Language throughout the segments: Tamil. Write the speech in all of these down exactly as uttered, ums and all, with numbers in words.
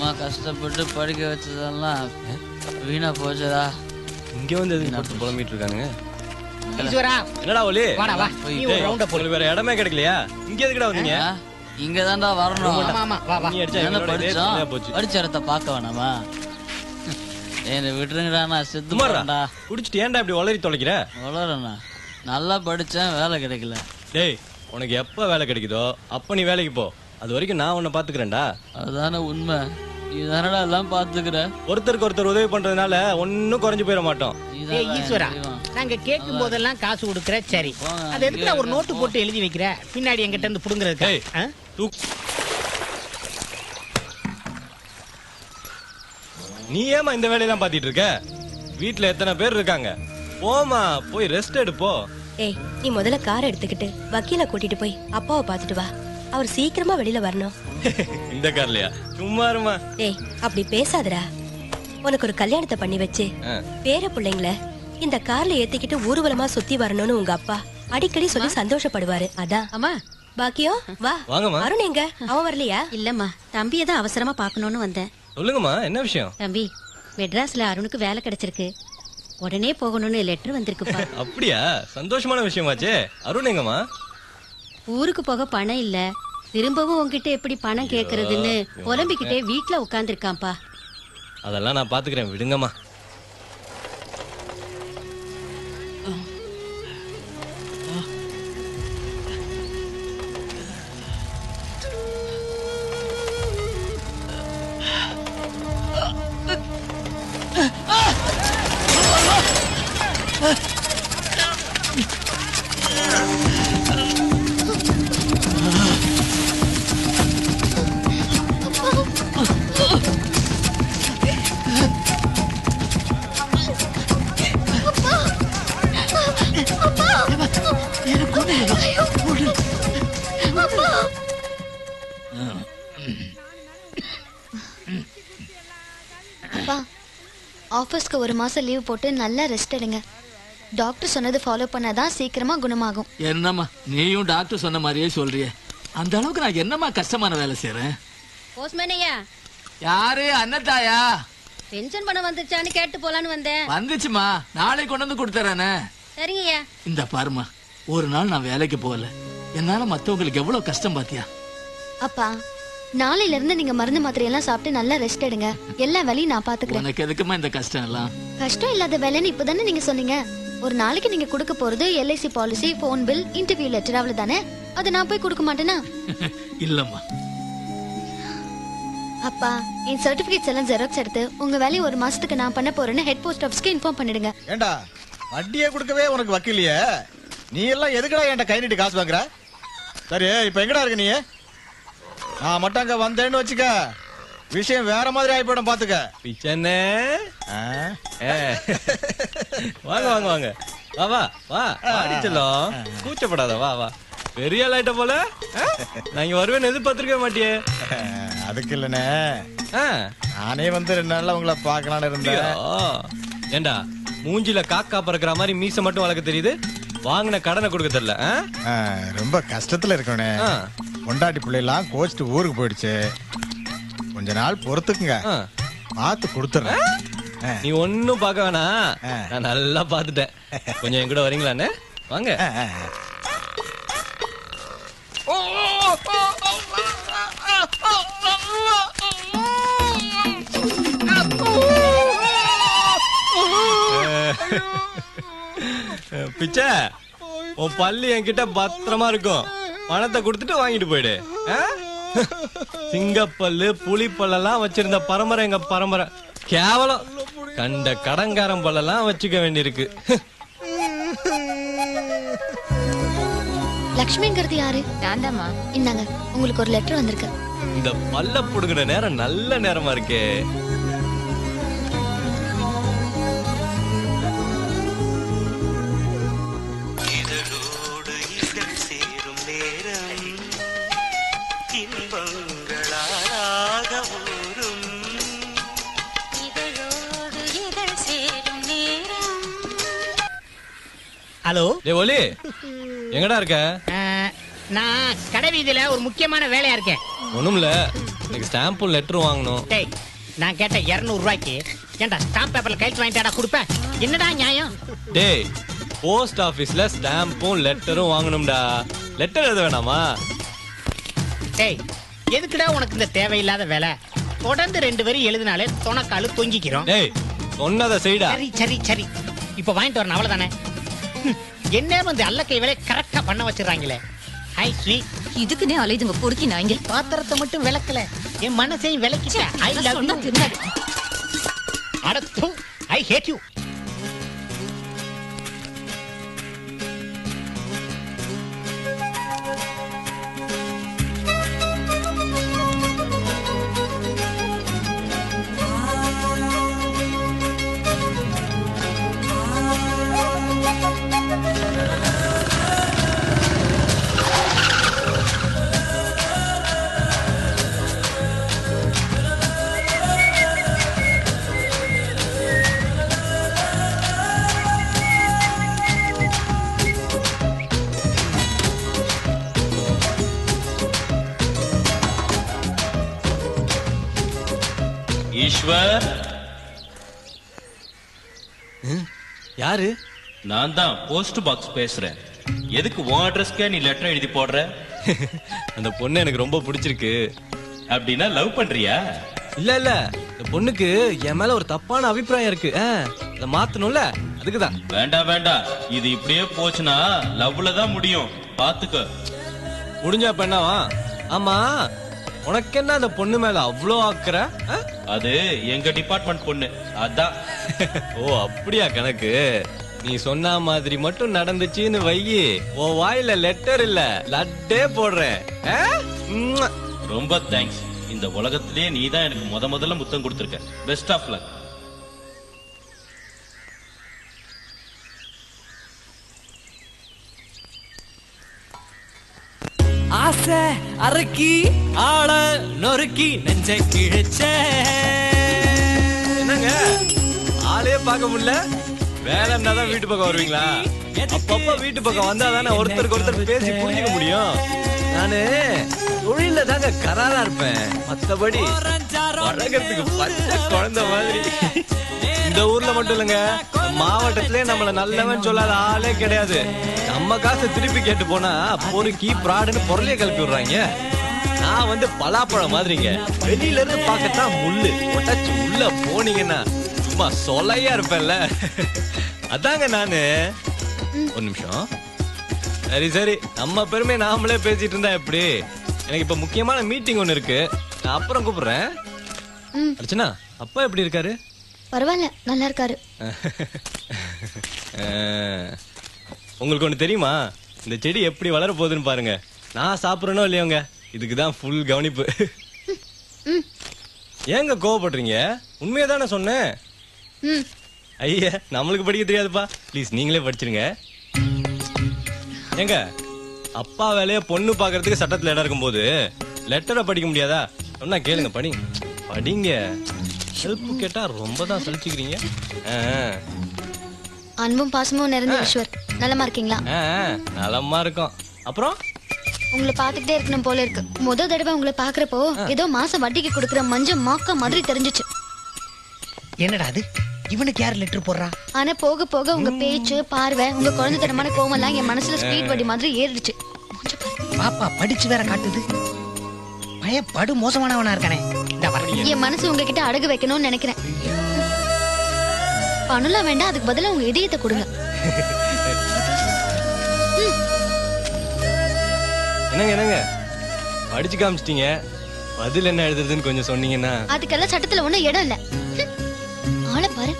அம்மா கஷ்டப்பட்டு படிக்க வச்சதெல்லாம் வீணா போச்சதா. இங்க வந்து எதுக்கு புலம்பிட்டு இருக்கானுங்க? ஈஸ்வரா என்னடா ஒலி? வாடா வா. நீ ஒரு ரவுண்ட போடு. வேற இடமே கிடைக்கலையா? இங்க எதுக்குடா வந்தீங்க? இங்க தான்டா வரணும். ஆமா ஆமா வா வா. நீ அடிச்சா என்ன படிச்சோம்? படிச்ச இடத்த பார்க்க வேணாமா? என்ன விட்டுருங்கடா, நான் செத்து போறேன்டா. குடிச்சிட்டு ஏன்டா இப்படி ஒளறி தொலைக்கிற? ஒளறனா? நல்லா படிச்சேன், வேலை கிடைக்கல. டேய், உனக்கு எப்ப வேலை கிடைக்குதோ அப்ப நீ வேலைக்கு போ. அது வரைக்கும் நான் உன்னை பாத்துக்கிறேன்டா. அதுதானே உண்மை. நீதானடா எல்லாம் பாத்துக்கிற. ஒருத்தருக்கு ஒருத்தர் உதவி பண்றதுனால ஒன்னும் குறைஞ்சு போயிட மாட்டோம். ஏய் ஈஸ்வரா, நாங்க கேட்கும் போதெல்லாம் காசு கொடுக்கற, சரி. அது எதுக்குடா ஒரு நோட்டு போட்டு எழுதி வைக்கிற? பின்னாடி என்கிட்ட இருந்து புடுங்கிறதுக்கு. நீ ஏமா இந்த வேலையெல்லாம் பாத்திட்டு இருக்க? வீட்டுல எத்தனை பேர் இருக்காங்க? போமா, போய் ரெஸ்ட் எடுப்போ. ஏய், நீ முதல்ல கார் எடுத்துக்கிட்டு வக்கீல கூட்டிட்டு போய் அப்பாவை பாத்துட்டு வா. அவர் சீக்கிரமா வெளியில வரணும். இந்த கார்லயா? சும்மா இருமா. ஏய், அப்படி பேசாதடா. உனக்கு ஒரு கல்யாணத்தை பண்ணி வச்சு பேர பிள்ளைங்கள இந்த கார்ல ஏத்திக்கிட்டு ஊர்வலமா சுத்தி வரணும்னு உங்க அப்பா அடிக்கடி சொல்லி சந்தோஷப்படுவாரு. அதான். அம்மா பாக்கியம் வா. வாங்கம்மா. அருண் எங்க? அவன் வரலையா? இல்லம்மா, தம்பியை தான் அவசரமா பாக்கணும்னு வந்தேன். சொல்லுங்கம்மா, என்ன விஷயம்? தம்பி, மெட்ராஸ்ல அருணுக்கு வேலை கிடைச்சிருக்கு. உடனே போகணும்னு லெட்டர் வந்திருக்குப்பா. அப்படியா? சந்தோஷமான விஷயமாச்சே. அருண் எங்கம்மா? ஊருக்கு போக பணம் இல்ல, திரும்பவும் உங்ககிட்ட எப்படி பணம் கேக்குறதுன்னு புலம்பிக்கிட்டே வீட்டுல உட்கார்ந்து இருக்கான்ப்பா. அதெல்லாம் நான் பாத்துக்கிறேன், விடுங்கம்மா. ஆபீஸ்க்கு ஒரு மாசம் லீவ் போட்டு நல்லா ரெஸ்ட் எடுங்க. டாக்டர் சொன்னது ஃபாலோ பண்ணாதான் சீக்கிரமா குணமாகும். என்னம்மா நீயும் டாக்டர் சொன்ன மாதிரியே சொல்றியே? அந்த அளவுக்கு நான் என்னம்மா கஷ்டமான வேலை செய்யறேன்? போஸ்ட்மேன் ஐயா. யாரு? அண்ணத்தாயா? பென்ஷன் பணம் வந்துச்சான்னு கேட்டு போலான்னு வந்தேன். வந்துச்சுமா, நாளை கொண்டு வந்து கொடுத்துறேனே. சரிங்கய்யா. இந்த பாருமா, ஒரு நாள் நான் வேலைக்கு போகல, என்னால மத்தவங்களுக்கு எவ்வளவு கஷ்டம் பாத்தியா? அப்பா, நாளையில இருந்து நீங்க மருந்து மாத்திரை எல்லாம் சாப்பிட்டு நல்லா ரெஸ்ட் எடுங்க. எல்லா வேலையும் நான் பாத்துக்கிறேன். உனக்கு எதுக்குமா இந்த கஷ்டம் எல்லாம்? கஷ்டம் இல்லாத வேலைன்னு இப்பதானே நீங்க சொன்னீங்க. ஒரு நாளைக்கு நீங்க கொடுக்க போறது LIC policy, phone bill, interview letter, அவ்வளவுதானே. அதை நான் போய் கொடுக்க மாட்டேனா? இல்லம்மா. அப்பா, என் சர்டிபிகேட்ஸ் எல்லாம் ஜெராக்ஸ் எடுத்து உங்க வேலையை ஒரு மாசத்துக்கு நான் பண்ண போறேன்னு ஹெட் போஸ்ட் ஆபீஸ்க்கு இன்ஃபார்ம் பண்ணிடுங்க. ஏண்டா, வட்டியே கொடுக்கவே உனக்கு வக்கீலியே? நீ எல்லாம் எதுக்குடா என்கிட்ட கை நீட்டி காசு வாங்குற? சரி, இப்ப எங்கடா இருக்க நீ? நான் மட்டும் அங்க வந்தேன்னு வச்சுக்க, விஷயம் வேற மாதிரி ஆகி போயிடும், பாத்துக்க. பிச்சனே, வாங்க வாங்க வாங்க, வா வா வா, அடிச்சலாம், கூச்சப்படாத, வா வா. பெரிய ஆளாயிட்ட போல. நான் இங்க வருவேன்னு எதிர்பார்த்திருக்க மாட்டியே. அதுக்கு இல்லனே, நானே வந்து ரெண்டு நாள்ல உங்களை பாக்கலான்னு இருந்தேன். ஏண்டா, மூஞ்சில காக்கா பறக்கிற மாதிரி மீச மட்டும் வளர்க்க தெரியுது, வாங்கின கடனை கொடுக்க தெரியல. ரொம்ப கஷ்டத்துல இருக்கனே. பொண்டாட்டி பிள்ளைலாம் கோச்சிட்டு ஊருக்கு போயிடுச்சு. கொஞ்ச நாள் பொறுத்துக்குங்க, பார்த்து கொடுத்துறேன். நீ ஒன்னும் பார்க்க வேணாம், நான் நல்லா பார்த்துட்டேன். கொஞ்சம் என் கூட வரீங்களான்னு? வாங்க. பிச்சை, உன் பள்ளி என்கிட்ட பத்திரமா இருக்கும். பணத்தை கொடுத்துட்டு வாங்கிட்டு போயிடு. சிங்கப்பல்லு, புலிப்பல்லாம் வச்சிருந்த பரம்பரை எங்க பரம்பரை. கேவலம், கண்ட கடங்காரம் பல்லாம் வச்சுக்க வேண்டியிருக்கு. லட்சுமிங்கிறது யாரு? நான்தாம்மா. இந்தாங்க, உங்களுக்கு ஒரு லெட்டர் வந்திருக்கு. இந்த பல்ல புடுங்குற நேரம் நல்ல நேரமா இருக்கே. ஹலோ, டேய் ஒலி, எங்கடா இருக்க? நான் கடை வீதியில ஒரு முக்கியமான வேலையா இருக்கேன். ஒண்ணுமில்ல, எனக்கு ஸ்டாம்பும் லெட்டரும் வாங்கணும். டேய் நான் கேட்ட இருநூறு ரூபாய்க்கு ஏன்டா ஸ்டாம்ப் பேப்பர்ல கையெழுத்து வாங்கிட்டாடா கொடுப்பேன்? என்னடா நியாயம்? டேய் போஸ்ட் ஆபீஸ்ல ஸ்டாம்பும் லெட்டரும் வாங்கணும்டா. லெட்டர் எழுத வேணாமா? டேய் எதுக்குடா உனக்கு இந்த தேவையில்லாத வேலை? தொடர்ந்து ரெண்டு வரி எழுதினாலே தொணக்காலு தொங்கிக்கிறோம். டேய் சொன்னதை செய்டா. சரி சரி சரி இப்ப வாங்கிட்டு வரணும் அவ்வளவுதானே. என்ன வந்து அல்லக்கை வேலை கரெக்டா பண்ண வச்சிடறாங்களே. ஐ ஸ்வீட் இதுக்குனே அலைதுங்க பொறுக்கி நாங்க. பாத்திரத்தை மட்டும் விளக்கல என் மனசையும் விளக்கிட்ட. I love you. அடத்து ஐ ஹேட் யூ. ஈஸ்வர் யாரு? நான் தான் போஸ்ட் பாக்ஸ் பேசுறேன். எதுக்கு உன் அட்ரஸ்க்கே நீ லெட்டர் எழுதி போடுற? அந்த பொண்ணு எனக்கு ரொம்ப பிடிச்சிருக்கு. அப்படின்னா லவ் பண்றியா? இல்ல இல்ல இந்த பொண்ணுக்கு என் மேல ஒரு தப்பான அபிப்பிராயம் இருக்கு. அதை மாத்தணும்ல, அதுக்குதான். வேண்டாம் வேண்டாம், இது இப்படியே போச்சுன்னா லவ்ல தான் முடியும். பாத்துக்க. முடிஞ்சா பெண்ணாவா? ஆமா உனக்கு என்ன அந்த பொண்ணு மேல அவ்வளோ ஆக்குற? அது எங்க டிபார்ட்மெண்ட் பொண்ணு, அதான். ஓ அப்படியா கணக்கு? நீ சொன்ன மாதிரி மட்டும் நடந்துச்சுன்னு வையி, ஓ வாயில லெட்டர் இல்ல லட்டே போடுறேன். ரொம்ப தேங்க்ஸ். இந்த உலகத்திலேயே நீ தான் எனக்கு முத முதல்ல முத்தம் கொடுத்திருக்க. Best of luck. ஆசை அரக்கி ஆள நொறுக்கி நெஞ்சை கிழிச்ச. என்னங்க ஆளே பார்க்க முடியல? வேலைன்னா தான் வீட்டு பக்கம் வருவீங்களா? அப்பப்ப வீட்டு பக்கம் வந்தாதானே ஒருத்தருக்கு ஒருத்தர் பேசி புரிஞ்சுக்க முடியும். நானு தொழில தாங்க கராரா இருப்பேன், மத்தபடி பழகிறதுக்கு பச்சை குழந்தை மாதிரி. இந்த ஊர்ல மட்டும் இல்லங்க, மாவட்டத்திலே நம்மள நல்லவன் சொல்லாத ஆளே கிடையாது. நம்ம காசை திருப்பி கேட்டு போனா பொறுக்கி பிராடுன்னு பொருளையே கிளப்பி விடுறாங்க. நான் வந்து பலாப்பழம் மாதிரிங்க, வெளியில இருந்து பார்க்கத்தான் முள்ளு, ஒட்டச்சு உள்ள போனீங்கன்னா சும்மா சொலையா இருப்பேன்ல. அதாங்க நானு. ஒரு நிமிஷம். சரி சரி, நம்ம பெருமை நாமளே பேசிட்டு இருந்தா எப்படி? எனக்கு இப்ப முக்கியமான மீட்டிங் ஒண்ணு இருக்கு, நான் அப்புறம் கூப்பிடுறேன். அர்ச்சனா அப்பா எப்படி இருக்காரு? பரவாயில்ல, நல்லா இருக்காரு. உங்களுக்கு ஒண்ணு தெரியுமா? இந்த செடி எப்படி வளர போகுதுன்னு பாருங்க. நான் சாப்பிடணும் இல்லையோங்க, இதுக்குதான் ஃபுல் கவனிப்பு. ஏங்க கோவப்படுறீங்க? உண்மையதானே சொன்னேன். ஐயா நம்மளுக்கு படிக்க தெரியாதுப்பா, ப்ளீஸ் நீங்களே படிச்சிருங்க. ஏங்க அப்பா வேலைய பொண்ணு பாக்குறதுக்கு சட்டத்துல இடம் இருக்கும் போது லெட்டரை படிக்க முடியாதா? சொன்னா கேளுங்க, படிங்க படிங்க. ஹெல்ப் கேட்டா ரொம்ப தான் சலிச்சுக்கிறீங்க. அன்பும் பாசமும் நிறைந்த ஈஸ்வர், நலமா இருக்கீங்களா? நலமா இருக்கும். அப்புறம் உங்களை பாத்துக்கிட்டே இருக்கணும் போல இருக்கு. முத தடவை உங்களை பாக்குறப்போ ஏதோ மாசம் வட்டிக்கு கொடுக்கற மஞ்ச மாக்கா மாதிரி தெரிஞ்சுச்சு. என்னடா அது? இவனுக்கு யார் லெட்டர் போடுறா? ஆனா போக போக உங்க பேச்சு, பார்வை, உங்க குழந்தைத்தனமான கோவம் எல்லாம் என் மனசுல ஸ்பீட் வடி மாதிரி ஏறிடுச்சு. பாப்பா படிச்சு வேற காட்டுது. பையன் படு மோசமானவனா இருக்கானே. என் மனசு உங்ககிட்ட அடகு வைக்கணும்னு நினைக்கிறேன். பணம்லாம் வேண்டாம், அதுக்கு பதிலா உங்க இதயத்தை கொடுங்க. என்னங்க என்னங்க படிச்சு காமிச்சிட்டீங்க, பதில் என்ன எழுதுறதுன்னு கொஞ்சம் சொன்னீங்கன்னா. அதுக்கெல்லாம் சட்டத்துல ஒண்ணும் இடம் இல்ல. ஆளை பாரு.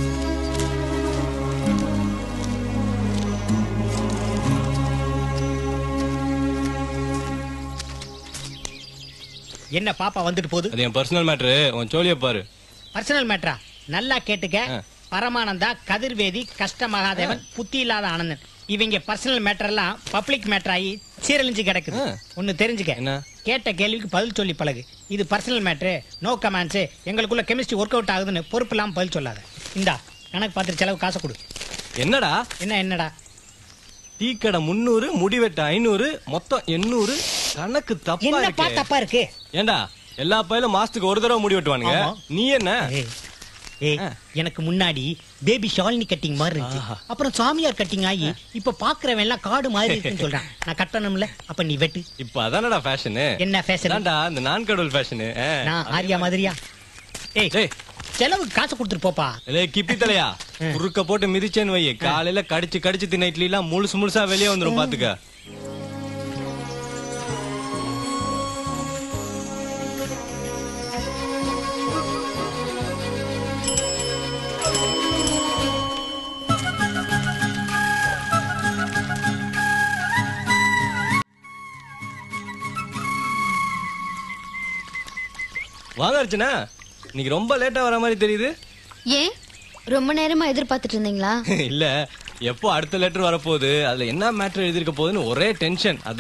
என்ன பாப்பா வந்துட்டு போகுது? அது என் பர்சனல் மேட்டரு, உன் சோழிய பாரு. பர்சனல் மேட்டரா? நல்லா கேட்டுக்க. பரமானந்தா, கதிர்வேதி, கஷ்ட மகாதேவன், புத்தி இல்லாத ஆனந்தன், இவங்க பர்சனல் மேட்டர் எல்லாம் பப்ளிக் மேட்டர் ஆகி சீரழிஞ்சு கிடக்குது. ஒன்னு தெரிஞ்சுக்க, கேட்ட கேள்விக்கு பதில் சொல்லி பழகு. இது பர்சனல் மேட்டரு, நோ கமெண்ட்ஸ். எங்களுக்குள்ள கெமிஸ்ட்ரி ஒர்க் அவுட் ஆகுதுன்னு பொறுப்பு இல்லாம பதில் சொல்லாத. இந்தா கணக்கு பார்த்து செலவு காசை கொடு. என்னடா? என்ன என்னடா? டீ கடை முன்னூறு, முடிவெட்ட ஐநூறு, மொத்தம் எண்ணூறு. கணக்கு தப்பா இருக்கு. தப்பா இருக்கு. ஏண்டா எல்லா பையிலும் மாசத்துக்கு ஒரு தடவை முடி வெட்டுவானுங்க. நீ என்ன? ஏய், எனக்கு முன்னாடி பேபி ஷாலினி கட்டிங் மாதிரி இருந்துச்சு. அப்புறம் சாமியார் கட்டிங் ஆகி இப்ப பாக்குறவன் எல்லாம் காடு மாதிரி இருக்குன்னு சொல்றான். நான் கட்டணும்ல, அப்ப நீ வெட்டு. இப்ப அதானடா ஃபேஷன். என்ன ஃபேஷன்? இந்த நான் கடவுள் ஃபேஷன். நான் ஆரியா மாதிரியா? ஏய், செலவுக்கு காசு கொடுத்துட்டு போப்பா. ஏய் கிப்பி தலையா, குறுக்க போட்டு மிதிச்சேன்னு வை, காலையில கடிச்சு கடிச்சு தின்ன இட்லி எல்லாம் முழுசு முழுசா வெளியே வந்துரும் பாத்துக்க. வாங்க அர்ச்சனா, இன்னைக்கு ரொம்ப லேட்டா வர மாதிரி தெரியுது. ஏன் ரொம்ப நேரமா எதிர்பார்த்துட்டு இருந்தீங்களா? இல்ல, எப்போ அடுத்த லெட்டர் வரப்போகுது, அதுல என்ன மேட்டர் எழுதிருக்க போகுதுன்னு ஒரே டென்ஷன்.